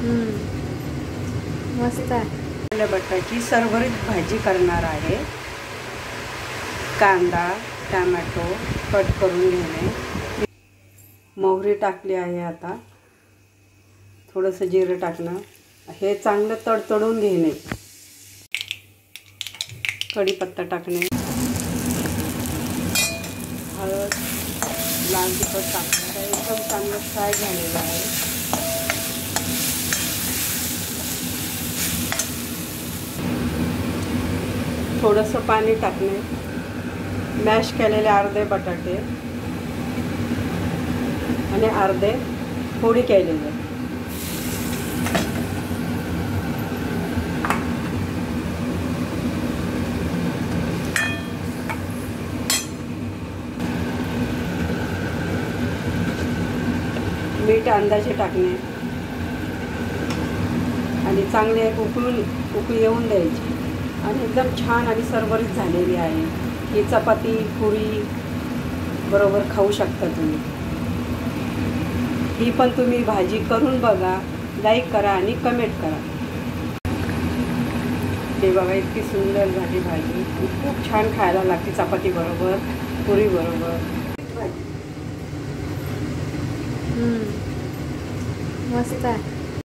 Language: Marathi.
मस्त आहे। बटाट्याची सरभरीत भाजी करणार आहे। कांदा टोमॅटो कट करून घेणे, मोहरी टाकली आहे। आता थोडंसं जिरं टाकणं, हे चांगलं तडतडून घेणे, कढीपत्ता टाकणे, हळद लाल तिखट टाकणं, एकदम चांगलं फ्राय झालेलं आहे। थोडंसं पाणी टाकणे, मॅश केलेले अर्धे बटाटे आणि अर्धे फोडी केलेले, मीठ अंदाजे टाकणे आणि चांगले उकळी येऊन द्यायची आणि एकदम छान आणि सरभरीत झालेली आहे। ही चपाती पुरी बरोबर खाऊ शकता तुम्ही। ही पण तुम्ही भाजी करून बघा, लाईक करा आणि कमेंट करा। हे बघा इतकी सुंदर झाली भाजी, खूप छान खायला लागते चपाती बरोबर पुरी बरोबर। मस्त आहे।